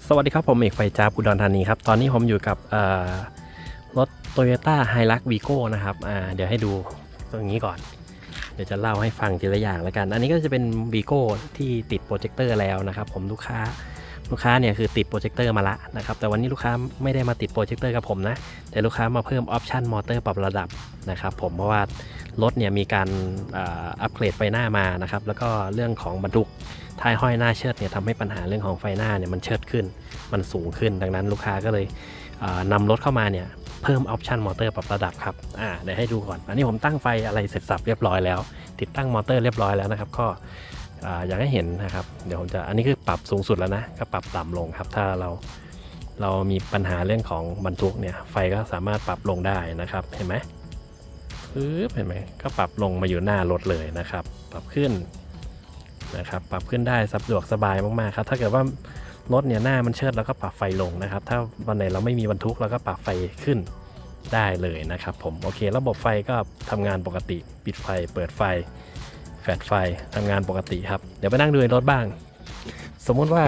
สวัสดีครับผมเอกไฟจ้าอุดรธานีครับตอนนี้ผมอยู่กับรถ Toyota Hilux Vigo นะครับเดี๋ยวให้ดูตรงนี้ก่อนเดี๋ยวจะเล่าให้ฟังทีละอย่างแล้วกันอันนี้ก็จะเป็น Vigo ที่ติดโปรเจคเตอร์แล้วนะครับผมลูกค้าเนี่ยคือติดโปรเจคเตอร์มาละนะครับแต่วันนี้ลูกค้าไม่ได้มาติดโปรเจคเตอร์กับผมนะแต่ลูกค้ามาเพิ่มออปชันมอเตอร์ปรับระดับนะครับผมเพราะว่ารถเนี่ยมีการอัปเกรดไฟหน้ามานะครับแล้วก็เรื่องของบรรทุกท้ายห้อยหน้าเชิดเนี่ยทำให้ปัญหาเรื่องของไฟหน้าเนี่ยมันเชิดขึ้นมันสูงขึ้นดังนั้นลูกค้าก็เลยนำรถเข้ามาเนี่ยเพิ่มออปชันมอเตอร์ปรับระดับครับเดี๋ยวให้ดูก่อนอันนี้ผมตั้งไฟอะไรเสร็จสับเรียบร้อยแล้วติดตั้งมอเตอร์เรียบร้อยแล้วนะครับก็อยากให้เห็นนะครับเดี๋ยวผมจะอันนี้คือปรับสูงสุดแล้วนะก็ปรับต่ำลงครับถ้าเรามีปัญหาเรื่องของบรรทุกเนี่ยไฟก็สามารถปรับลงได้นะครับเห็นไหมเห็นไหมก็ปรับลงมาอยู่หน้ารถเลยนะครับปรับขึ้นนะครับปรับขึ้นได้สะดวกสบายมากๆครับถ้าเกิดว่ารถเนี่ยหน้ามันเชิดแล้วก็ปรับไฟลงนะครับถ้าวันไหนเราไม่มีบรรทุกเราก็ปรับไฟขึ้นได้เลยนะครับผมโอเคระบบไฟก็ทำงานปกติปิดไฟเปิดไฟแฟลชไฟทำงานปกติครับเดี๋ยวไปนั่งดูในรถบ้างสมมุติว่า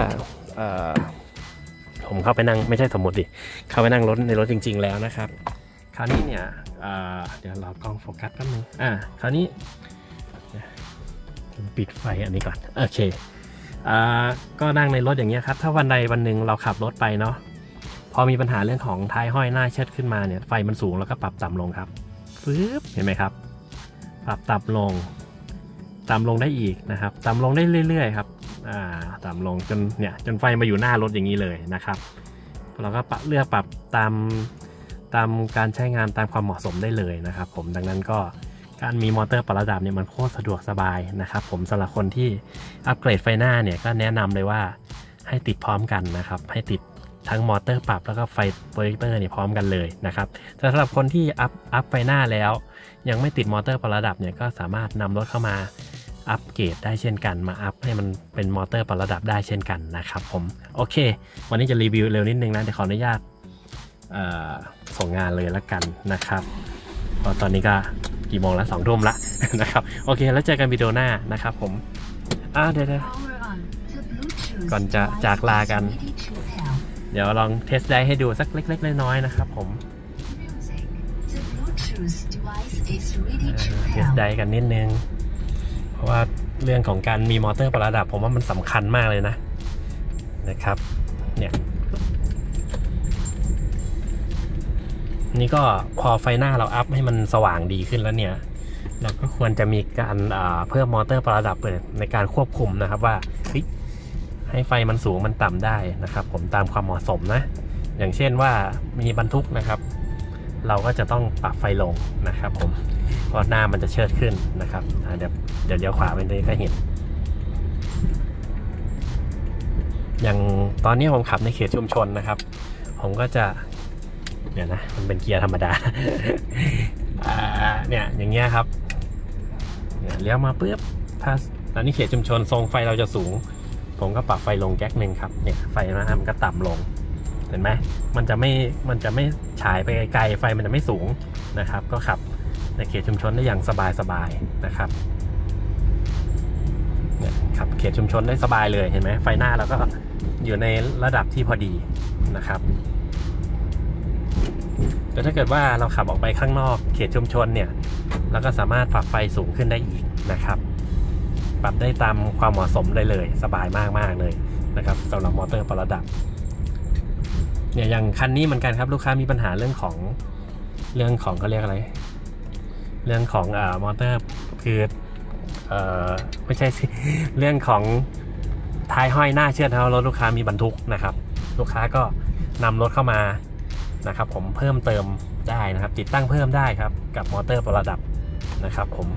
ผมเข้าไปนั่งไม่ใช่สมมติดิเข้าไปนั่งรถในรถจริงๆแล้วนะครับคราวนี้เนี่ยเดี๋ยวเรากล้องโฟกัสแป๊บนึงคราวนี้ปิดไฟอันนี้ก่อนโอเคก็นั่งในรถอย่างเงี้ยครับถ้าวันใดวันหนึ่งเราขับรถไปเนาะพอมีปัญหาเรื่องของท้ายห้อยหน้าเชิดขึ้นมาเนี่ยไฟมันสูงแล้วก็ปรับต่ำลงครับเห็นไหมครับปรับต่ำลงได้อีกนะครับต่ำลงได้เรื่อยๆครับต่ำลงจนไฟมาอยู่หน้ารถอย่างนี้เลยนะครับเราก็เลือกปรับตามการใช้งานตามความเหมาะสมได้เลยนะครับผมดังนั้นก็การมีมอเตอร์ปรับระดับเนี่ยมันโคตรสะดวกสบายนะครับผมสำหรับคนที่อัปเกรดไฟหน้าเนี่ยก็แนะนำเลยว่าให้ติดพร้อมกันนะครับให้ติดทั้งมอเตอร์ปรับแล้วก็ไฟโปรเจคเตอร์เนี่ยพร้อมกันเลยนะครับแต่สำหรับคนที่อัพไฟหน้าแล้วยังไม่ติดมอเตอร์ปรับระดับเนี่ยก็สามารถนำรถเข้ามาอัปเกรดได้เช่นกันมาอัพให้มันเป็นมอเตอร์ปรับระดับได้เช่นกันนะครับผมโอเควันนี้จะรีวิวเร็วนิดนึงนะเดี๋ยวขออนุญาตส่งงานเลยละกันนะครับเพราะตอนนี้ก็กี่โมงแล้ว2 ทุ่มละนะครับโอเคแล้วเจอกันวิดีโอหน้านะครับผมเดี๋ยวก่อนจะจากลากันเดี๋ยวลองเทสได้ให้ดูสักเล็กๆน้อยๆนะครับผมเทสได้กันนิดนึงเพราะว่าเรื่องของการมีมอเตอร์ปรับระดับผมว่ามันสำคัญมากเลยนะครับเนี่ยนี่ก็พอไฟหน้าเราอัพให้มันสว่างดีขึ้นแล้วเนี่ยเราก็ควรจะมีการเพิ่มมอเตอร์ปรับระดับในการควบคุมนะครับว่าให้ไฟมันสูงมันต่ำได้นะครับผมตามความเหมาะสมนะอย่างเช่นว่ามีบรรทุกนะครับเราก็จะต้องปรับไฟลงนะครับผมเพราะหน้ามันจะเชิดขึ้นนะครับเดี๋ยวขวาไปเลยก็เห็นอย่างตอนนี้ผมขับในเขตชุมชนนะครับผมก็จะเนี่ยนะมันเป็นเกียร์ธรรมดา เนี่ยอย่างเงี้ยครับเนี่ยเลี้ยวมาปุ๊บถ้าตอนนี้เขตชุมชนทรงไฟเราจะสูงผมก็ปรับไฟลงแก๊กหนึ่งครับเนี่ยไฟนะมันก็ต่ำลงเห็นไหมมันจะไม่ฉายไปไกลๆไฟมันจะไม่สูงนะครับก็ขับในเขตชุมชนได้อย่างสบายๆนะครับเนี่ยขับเขตชุมชนได้สบายเลยเห็นไหมไฟหน้าเราก็อยู่ในระดับที่พอดีนะครับแต่ถ้าเกิดว่าเราขับออกไปข้างนอกเขตชุมชนเนี่ยเราก็สามารถปรับไฟสูงขึ้นได้อีกนะครับปรับได้ตามความเหมาะสมเลยสบายมากๆเลยนะครับสำหรับมอเตอร์ปรับระดับเนี่ยอย่างคันนี้เหมือนกันครับลูกค้ามีปัญหาเรื่องของเขาเรียกอะไรเรื่องของมอเตอร์คือไม่ใช่สิเรื่องของท้ายห้อยหน้าเชือดรถลูกค้ามีบรรทุกนะครับลูกค้าก็นำรถเข้ามานะครับผมเพิ่มเติมได้นะครับติดตั้งเพิ่มได้ครับกับมอเตอร์ปรับระดับนะครับผม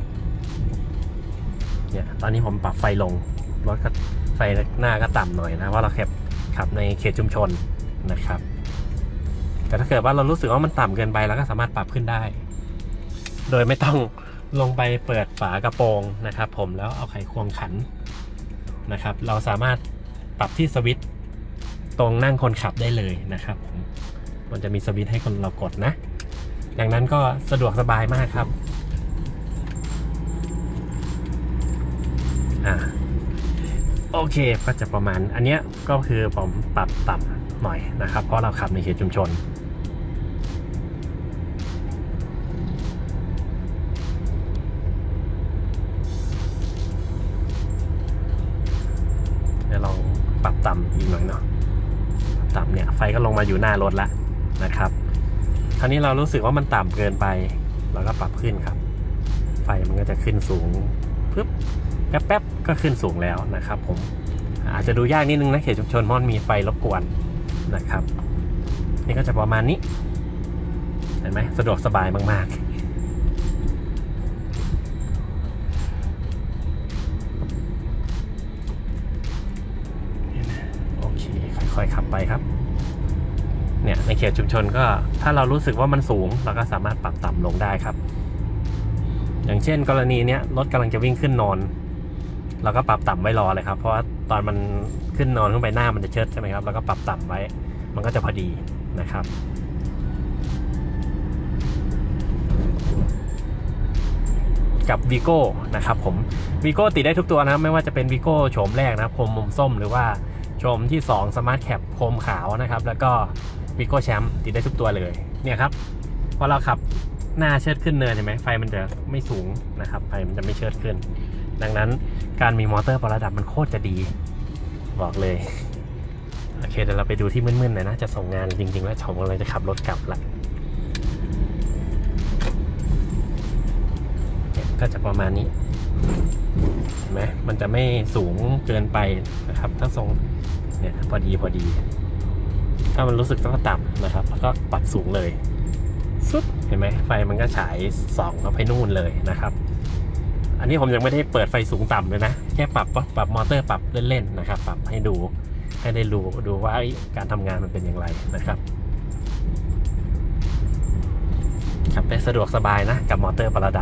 เนี่ยตอนนี้ผมปรับไฟลงรถก็ไฟหน้าก็ต่ำหน่อยนะว่าเราขับในเขตชุมชนนะครับแต่ถ้าเกิดว่าเรารู้สึกว่ามันต่ำเกินไปเราก็สามารถปรับขึ้นได้โดยไม่ต้องลงไปเปิดฝากระโปรงนะครับผมแล้วเอาไขควงขันนะครับเราสามารถปรับที่สวิตช์ตรงนั่งคนขับได้เลยนะครับมันจะมีสวิตช์ให้คนเรากดนะดังนั้นก็สะดวกสบายมากครับโอเคก็จะประมาณอันเนี้ยก็คือผมปรับต่ำหน่อยนะครับเพราะเราขับในเขตชุมชนเดี๋ยวลองปรับต่ำอีกหน่อยเนาะต่ำเนี่ยไฟก็ลงมาอยู่หน้ารถแล้วนะครับคราวนี้เรารู้สึกว่ามันต่ำเกินไปเราก็ปรับขึ้นครับไฟมันก็จะขึ้นสูงปึ๊บแป๊บๆก็ขึ้นสูงแล้วนะครับผมอาจจะดูยากนิดนึงนะเขตชุมชนเพราะมีไฟรบกวนนะครับนี่ก็จะประมาณนี้เห็นไหมสะดวกสบายมากๆโอเคค่อยๆขับไปครับเนี่ยในเขตชุมชนก็ถ้าเรารู้สึกว่ามันสูงเราก็สามารถปรับต่ำลงได้ครับอย่างเช่นกรณีเนี้ยรถกำลังจะวิ่งขึ้นนอนเราก็ปรับต่ำไว้รอเลยครับเพราะว่าตอนมันขึ้นนอนขึ้นไปหน้ามันจะเชิดใช่ไหมครับแล้วก็ปรับต่ำไว้มันก็จะพอดีนะครับกับวีโก้นะครับผมวีโก้ติดได้ทุกตัวนะไม่ว่าจะเป็นวีโก้โฉมแรกนะโคมมุมส้มหรือว่าโฉมที่2 Smart Cap โคมขาวนะครับแล้วก็วีโก้แชมป์ติดได้ทุกตัวเลยเนี่ยครับพอเราขับหน้าเชิดขึ้นเนินใช่ไหมไฟมันจะไม่สูงนะครับไฟมันจะไม่เชิดขึ้นดังนั้นการมีมอเตอร์ปรับระดับมันโคตรจะดีบอกเลยโอเคเดี๋ยวเราไปดูที่มึนๆหน่อยนะจะส่งงานจริงๆแล้วผมกำลังจะขับรถกลับละก็จะประมาณนี้เห็นไหมมันจะไม่สูงเกินไปนะครับถ้าส่งเนี่ยพอดีถ้ามันรู้สึกต้องต่ำนะครับแล้วก็ปรับสูงเลยซุบเห็นไหมไฟมันก็ฉายส่องเข้าไปนู่นเลยนะครับอันนี้ผมยังไม่ได้เปิดไฟสูงต่ำเลยนะแค่ปรับมอเตอร์ปรับเล่นๆนะครับปรับให้ได้ดูว่าการทำงานมันเป็นอย่างไรนะครับขับได้สะดวกสบายนะกับมอเตอร์ปรับระดับ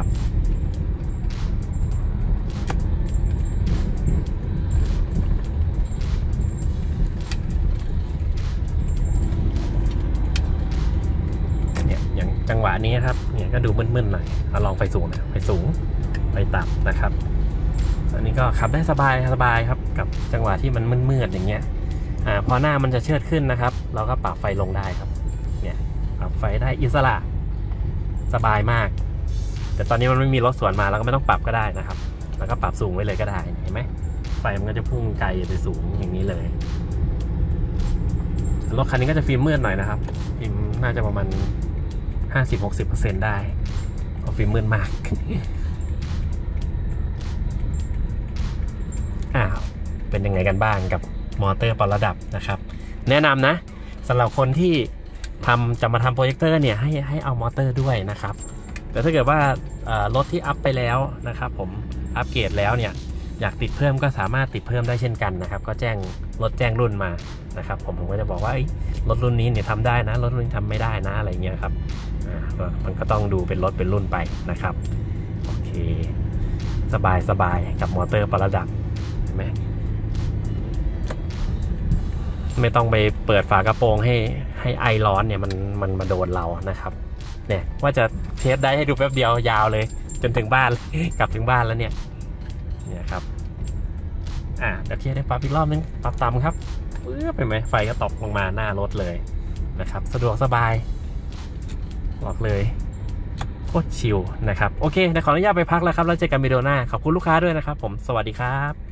เนี่ยอย่างจังหวะนี้ครับเนี่ยก็ดูมึนๆหน่อยเอาลองไฟสูงนะไฟสูงไฟต่ำนะครับอันนี้ก็ขับได้สบายครับกับจังหวะที่มันมืดๆอย่างเงี้ยพอหน้ามันจะเชิดขึ้นนะครับเราก็ปรับไฟลงได้ครับเนี่ยปรับไฟได้อิสระสบายมากแต่ตอนนี้มันไม่มีรถสวนมาเราก็ไม่ต้องปรับก็ได้นะครับแล้วก็ปรับสูงไว้เลยก็ได้เห็นไหมไฟมันก็จะพุ่งไกลไปสูงอย่างนี้เลยรถคันนี้ก็จะฟิล์มมืดหน่อยนะครับฟิล์มน่าจะประมาณ 50-60% ได้เพราะฟิล์มมืดมากเป็นยังไงกันบ้างกับมอเตอร์ปรับระดับนะครับแนะนำนะสำหรับคนที่จะมาทำโปรเจคเตอร์เนี่ยให้เอามอเตอร์ด้วยนะครับแต่ถ้าเกิดว่ารถที่อัพไปแล้วนะครับผมอัปเกรดแล้วเนี่ยอยากติดเพิ่มก็สามารถติดเพิ่มได้เช่นกันนะครับก็แจ้งรุ่นมานะครับผมก็จะบอกว่ารถรุ่นนี้เนี่ยทำได้นะรถรุ่นนี้ทำไม่ได้นะอะไรเงี้ยครับมันก็ต้องดูเป็นรถเป็นรุ่นไปนะครับโอเคสบายกับมอเตอร์ปรับระดับเห็นไหมไม่ต้องไปเปิดฝากระโปรงให้ไอร้อนเนี่ยมันมาโดนเรานะครับเนี่ยว่าจะเทสได้ให้ดูแป๊บเดียวยาวเลยจนถึงบ้านกลับถึงบ้านแล้วเนี่ยครับเดี๋ยวเทียบได้ปรับอีกรอบนึงปรับต่ำครับไปไหมไฟก็ตกลงมาหน้ารถเลยนะครับสะดวกสบายบอกเลยโคตรชิลนะครับโอเคเดี๋ยวขออนุญาตไปพักแล้วครับแล้วเจอกันวิดีโอหน้าขอบคุณลูกค้าด้วยนะครับผมสวัสดีครับ